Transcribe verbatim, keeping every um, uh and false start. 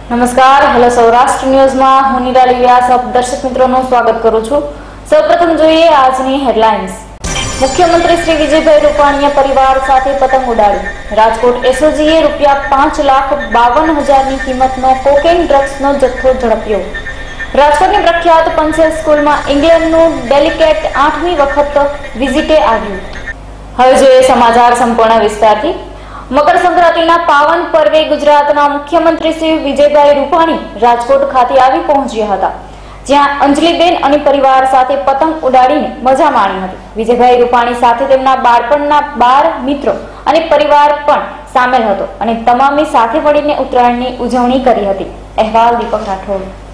નમસ્કાર, હેલો સૌરાષ્ટ્ર ન્યૂઝમાં હું નિરાલી વ્યાસ આપ દર્શક મિત્રોનું સ્વાગત કરું છું। સૌપ્રથમ જોઈએ આજની હેડલાઇન્સ। મુખ્યમંત્રી શ્રી વિજયભાઈ રૂપાણીએ પરિવાર સાથે પતંગ ઉડાડી। રાજકોટ એસઓજીએ રૂપિયા પાંચ લાખ બાવન હજારની કિંમતનો કોકેન ડ્રગ્સનો જથ્થો ઝડપ્યો। રાજકોટની પ્રખ્યાત પંચેલ સ્કૂલમાં ઇંગ્લેન્ડનું ડેલિકેટ આઠમી વખત વિઝિટે આવ્યું। હવે જોઈએ સમાચાર સંપૂર્ણ વિસ્તારથી। મકર સંક્રાંતિના પાવન પર્વે ગુજરાતના મુખ્યમંત્રી શ્રી વિજયભાઈ રૂપાણી રાજકોટ ખાતે આવી પહોંચ્યા હતા, જ્યાં અંજલિબેન અને પરિવાર સાથે પતંગ ઉડાડીને મજા માણી હતી। વિજયભાઈ રૂપાણી સાથે તેમના બાળપણના બાર મિત્રો અને પરિવાર પણ સામેલ હતો અને તમામે સાથે મળીને ઉત્તરાયણની ઉજવણી કરી હતી। અહેવાલ દીપક રાઠોડ।